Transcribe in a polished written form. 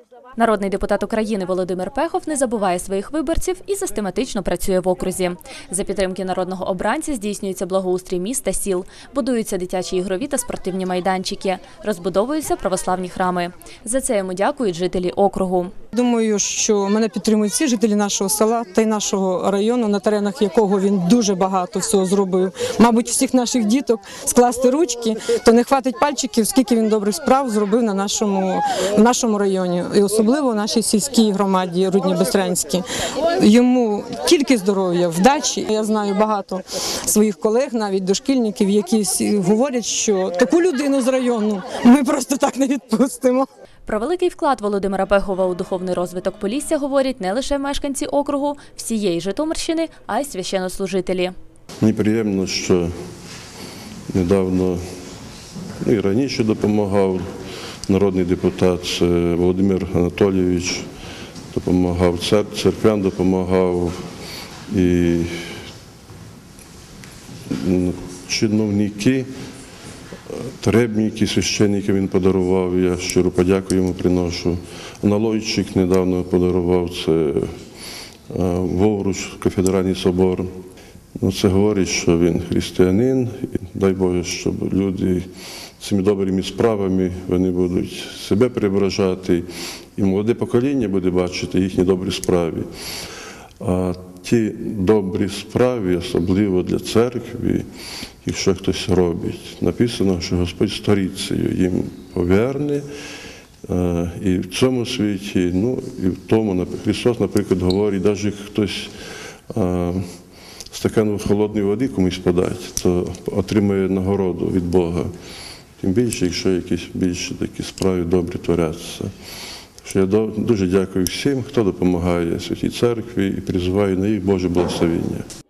Народний депутат України Володимир Пехов не забуває своїх виборців і систематично працює в окрузі. За підтримки народного обранця здійснюється благоустрій міст та сіл, будуються дитячі ігрові та спортивні майданчики, розбудовуються православні храми. За це йому дякують жителі округу. Думаю, що мене підтримують всі жителі нашого села та й нашого району, на теренах якого він дуже багато всього зробив. Мабуть, всіх наших діток скласти ручки, то не хватить пальчиків, скільки він добрих справ зробив на нашому районі. І особливо в нашій сільській громаді Рудні-Бистрянській. Йому тільки здоров'я, вдачі. Я знаю багато своїх колег, навіть дошкільників, які говорять, що таку людину з району ми просто так не відпустимо. Про великий вклад Володимира Пехова у духовний розвиток Полісся говорять не лише мешканці округу, всієї Житомирщини, а й священнослужителі. Мені приємно, що недавно і раніше допомагав народний депутат Володимир Анатолійович, допомагав церквям, допомагав і чиновники, требники, священники він подарував, я щиро подяку йому приношу. Аналойчик недавно подарував, це Вовруч, Кафедральний собор. Це говорить, що він християнин, і дай Боже, щоб люди цими добрими справами вони будуть себе преображати, і молоде покоління буде бачити їхні добрі справи. А ті добрі справи, особливо для церкви, якщо хтось робить, написано, що Господь сторицею їм поверне, і в цьому світі, ну і в тому, Христос, наприклад, говорить, навіть хтось стакан холодної води комусь подати, то отримує нагороду від Бога. Тим більше, якщо якісь більше такі справи добрі творяться. Я дуже дякую всім, хто допомагає Святій Церкві і призиваю на їх Боже благословення.